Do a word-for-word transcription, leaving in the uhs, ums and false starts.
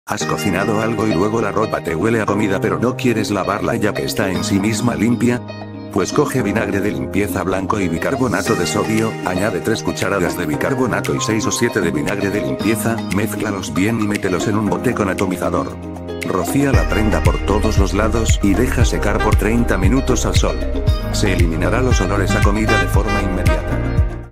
Has cocinado algo y luego la ropa te huele a comida pero no quieres lavarla ya que está en sí misma limpia. Pues coge vinagre de limpieza blanco y bicarbonato de sodio, añade tres cucharadas de bicarbonato y seis o siete de vinagre de limpieza, mézclalos bien y mételos en un bote con atomizador. Rocía la prenda por todos los lados y deja secar por treinta minutos al sol. Se eliminará los olores a comida de forma inmediata.